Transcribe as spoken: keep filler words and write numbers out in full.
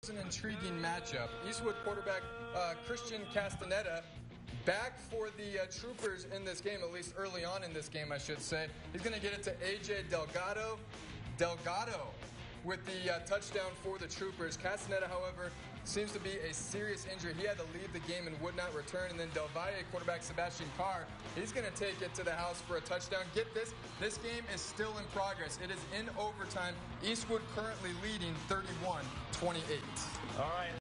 It's an intriguing matchup. Eastwood quarterback uh, Christian Castaneda back for the uh, Troopers in this game, at least early on in this game, I should say. He's going to get it to A J Delgado. Delgado with the uh, touchdown for the Troopers. Castaneda, however, seems to be a serious injury. He had to leave the game and would not return. And then Del Valle quarterback Sebastian Carr, he's going to take it to the house for a touchdown. Get this, this game is still in progress. It is in overtime. Eastwood currently leading thirty-one twenty-eight. All right.